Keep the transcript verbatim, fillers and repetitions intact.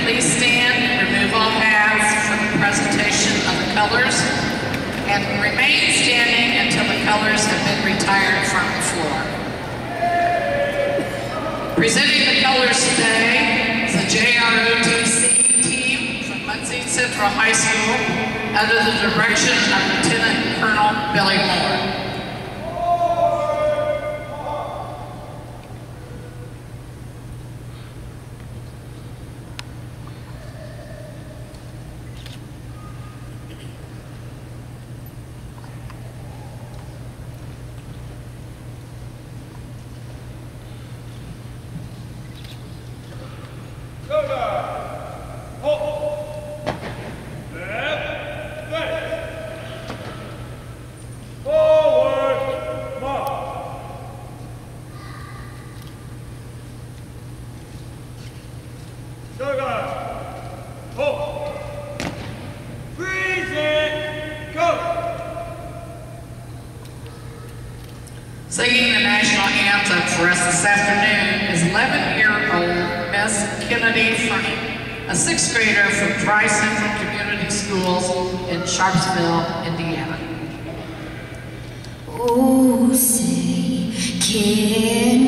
please stand and remove all hats for the presentation of the colors, and remain standing until the colors have been retired from the floor. Presenting the colors today is the J R O T C team from Muncie Central High School under the direction of Lieutenant Colonel Billy Moore. Singing the national anthem for us this afternoon is eleven-year-old Miss KenadIe Fernung, a sixth grader from Tri Central Community Schools in Sharpsville, Indiana. Oh, say, can